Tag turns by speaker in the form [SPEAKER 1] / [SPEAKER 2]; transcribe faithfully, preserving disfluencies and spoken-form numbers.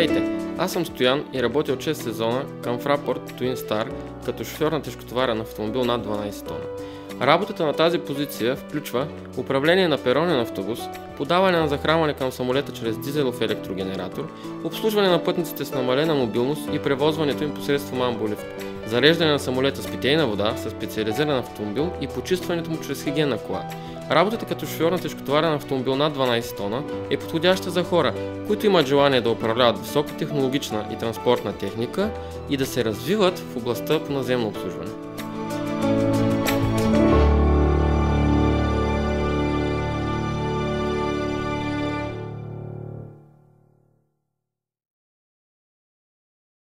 [SPEAKER 1] Здравейте! Аз съм Стоян и работя от шест сезона към Fraport Twin Star като шофьор на тежкотоварен автомобил над дванайсет тона. Работата на тази позиция включва управление на перонен автобус, подаване на захранване към самолета чрез дизелов електрогенератор, обслужване на пътниците с намалена мобилност и превозването им посредством амбулифт, зареждане на самолета с питейна вода със специализиран автомобил и почистването му чрез хигиенна кола. Работата като шофьор на тежкотоварен автомобил над дванайсет тона е подходяща за хора, които имат желание да управляват високотехнологична и транспортна техника и да се развиват в областта по наземно обслужване.